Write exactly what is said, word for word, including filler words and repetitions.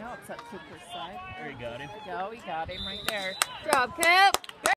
Now it's at Cooper's side. There you got him. There you go. We got him right there. Good job, Kip.